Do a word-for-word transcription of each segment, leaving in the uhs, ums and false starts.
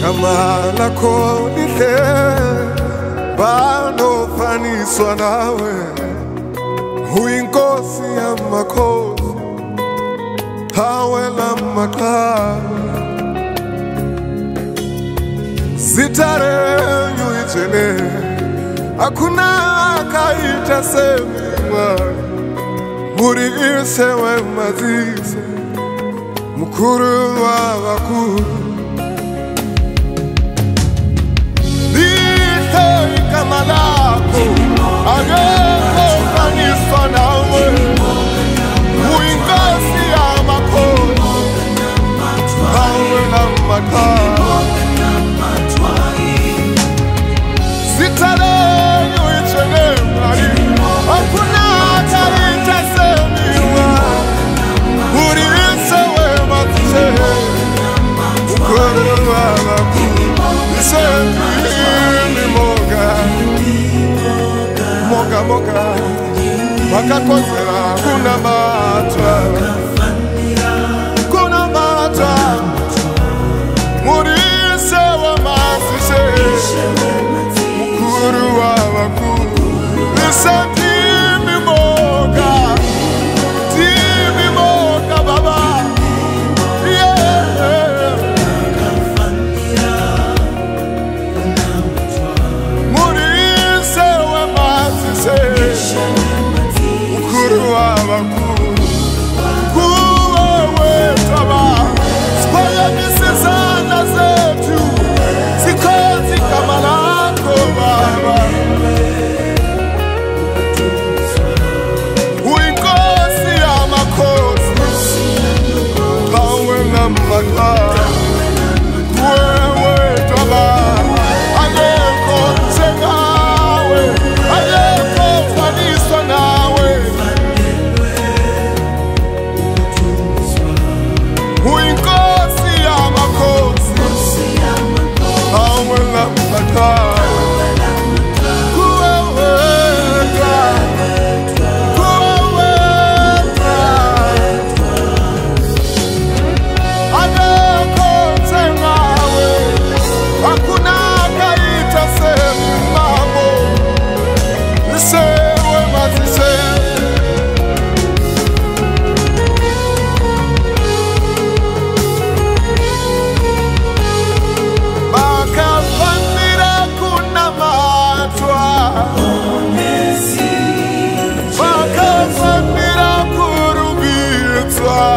Kamala konile bano faniswa nawe Huinkosi ya makosi Hawela makawe Sitare nyuichene Hakuna kaita semiwa Muri isewe mazise Mukuru wa wakuru Nite kamalako Ageko kaniswa nawe Huingosi ya makosi Hawela makawe Sitare nyuichene Hakuna kaita semiwa Muri isewe mazise Mukuru wa wakuru Ndimi Moga Moga Moga Wakakozera kuna mata Kuna mata Murise wa masise Mukuru wa wakuru Ndimi Moga Ndimi Moga baba Mkuru wa wakuru Nguwe Wedwa Spaya misizana zetu Sikozi kama lako baba Uingosi ya makosi Kawe na maka Nguwe Wedwa baba Aleko tengawe Aleko faniswa nawe Uingosi ya makosi Hawela maka Nguwe Wedwa Nguwe Wedwa Aleko tengawe Hakuna kaita semi mamo Nisewe mazise Makafandira kuna matwa Makafandira kurubitwa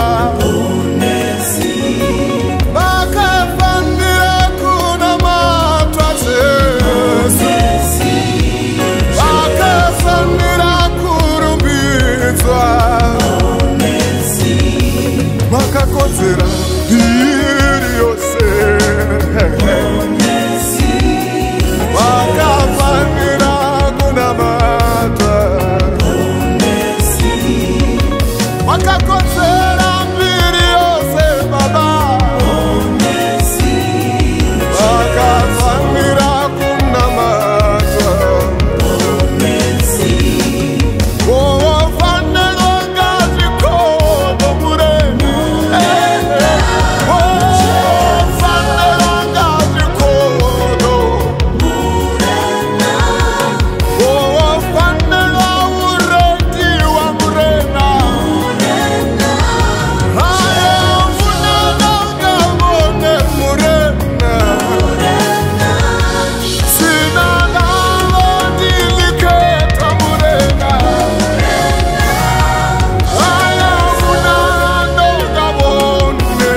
Makafandira kuna matwa Makafandira kurubitwa Makakozera hiri yose Makafandira kuna matwa Makakozera hiri yose baba Makafandira kuna matwa Oh, fandela ngazi kodo mureni Oh, fandela ngazi kodo Oh, fandela ureti wa murena Haya munana ngabone murena Sina lalo diliketa murena Haya munana ngabone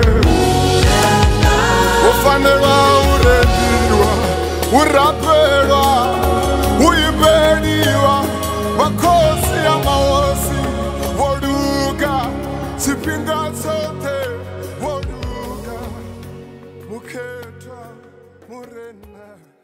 Ufanelwa uretiwa Urapelwa Uibeniwa Makosi ya maosi Woduga Sipinga sote Woduga Muketa Murena